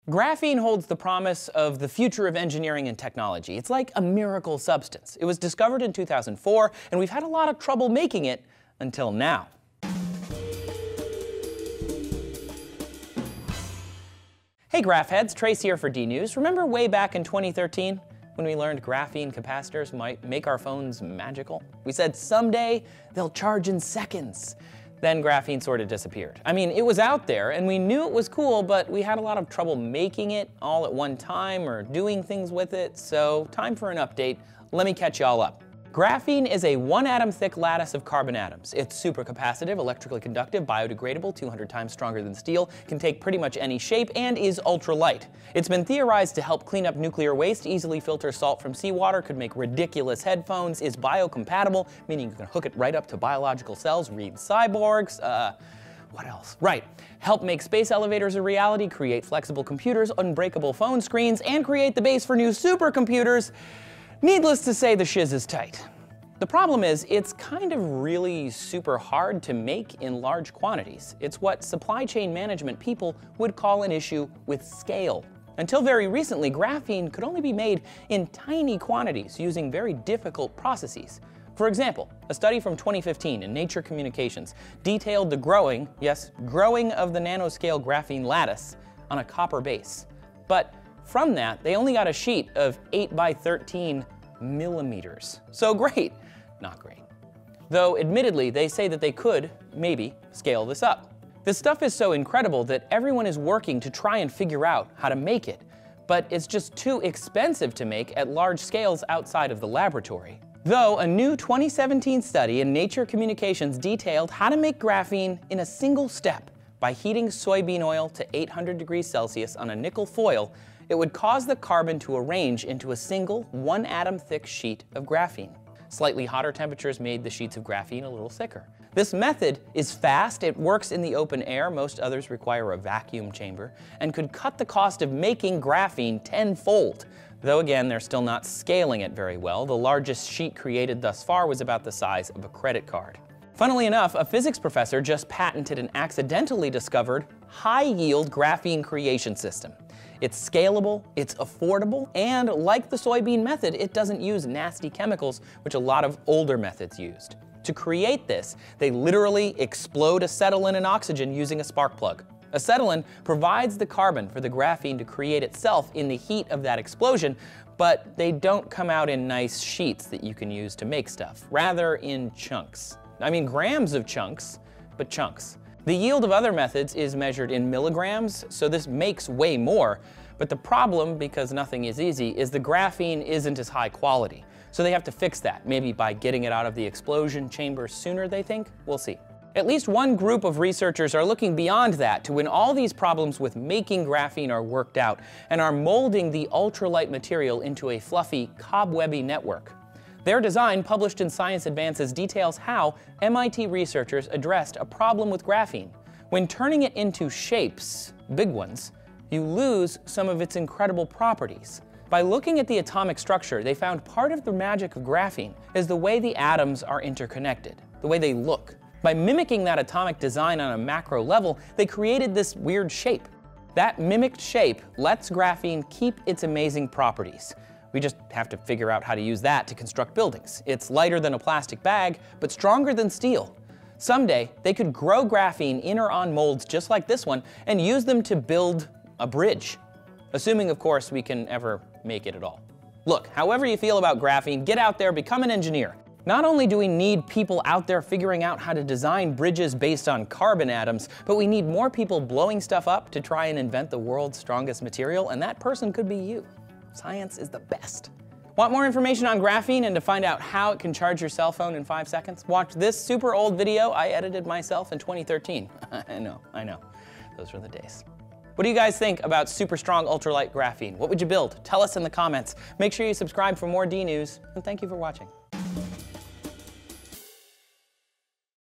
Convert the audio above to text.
Graphene holds the promise of the future of engineering and technology. It's like a miracle substance. It was discovered in 2004, and we've had a lot of trouble making it until now. Hey Graph heads, Trace here for D-News. Remember way back in 2013 when we learned graphene capacitors might make our phones magical? We said someday they'll charge in seconds. Then graphene sort of disappeared. I mean, it was out there and we knew it was cool, but we had a lot of trouble making it all at one time or doing things with it, so time for an update. Let me catch y'all up. Graphene is a 1-atom thick lattice of carbon atoms. It's supercapacitive, electrically conductive, biodegradable, 200 times stronger than steel, can take pretty much any shape, and is ultralight. It's been theorized to help clean up nuclear waste, easily filter salt from seawater, could make ridiculous headphones, is biocompatible, meaning you can hook it right up to biological cells, read cyborgs, what else? Right. Help make space elevators a reality, create flexible computers, unbreakable phone screens, and create the base for new supercomputers. Needless to say, the shiz is tight. The problem is, it's kind of really super hard to make in large quantities. It's what supply chain management people would call an issue with scale. Until very recently, graphene could only be made in tiny quantities using very difficult processes. For example, a study from 2015 in Nature Communications detailed the growing, yes, growing of the nanoscale graphene lattice on a copper base. But from that, they only got a sheet of 8 by 13 millimeters. So great, not great. Though admittedly, they say that they could, maybe, scale this up. This stuff is so incredible that everyone is working to try and figure out how to make it, but it's just too expensive to make at large scales outside of the laboratory. Though a new 2017 study in Nature Communications detailed how to make graphene in a single step by heating soybean oil to 800 degrees Celsius on a nickel foil, it would cause the carbon to arrange into a single 1-atom thick sheet of graphene. Slightly hotter temperatures made the sheets of graphene a little thicker. This method is fast, it works in the open air, most others require a vacuum chamber, and could cut the cost of making graphene tenfold. Though again, they're still not scaling it very well. The largest sheet created thus far was about the size of a credit card. Funnily enough, a physics professor just patented an accidentally discovered high-yield graphene creation system. It's scalable, it's affordable, and like the soybean method, it doesn't use nasty chemicals, which a lot of older methods used. To create this, they literally explode acetylene and oxygen using a spark plug. Acetylene provides the carbon for the graphene to create itself in the heat of that explosion, but they don't come out in nice sheets that you can use to make stuff, rather in chunks. I mean, grams of chunks, but chunks. The yield of other methods is measured in milligrams, so this makes way more. But the problem, because nothing is easy, is the graphene isn't as high quality. So they have to fix that, maybe by getting it out of the explosion chamber sooner, they think. We'll see. At least one group of researchers are looking beyond that to when all these problems with making graphene are worked out and are molding the ultralight material into a fluffy, cobwebby network. Their design, published in Science Advances, details how MIT researchers addressed a problem with graphene. When turning it into shapes, big ones, you lose some of its incredible properties. By looking at the atomic structure, they found part of the magic of graphene is the way the atoms are interconnected, the way they look. By mimicking that atomic design on a macro level, they created this weird shape. That mimicked shape lets graphene keep its amazing properties. We just have to figure out how to use that to construct buildings. It's lighter than a plastic bag, but stronger than steel. Someday, they could grow graphene in or on molds just like this one and use them to build a bridge. Assuming, of course, we can ever make it at all. Look, however you feel about graphene, get out there, become an engineer. Not only do we need people out there figuring out how to design bridges based on carbon atoms, but we need more people blowing stuff up to try and invent the world's strongest material, and that person could be you. Science is the best. Want more information on graphene and to find out how it can charge your cell phone in 5 seconds? Watch this super old video I edited myself in 2013. I know. Those were the days. What do you guys think about super strong ultralight graphene? What would you build? Tell us in the comments. Make sure you subscribe for more D-News, and thank you for watching.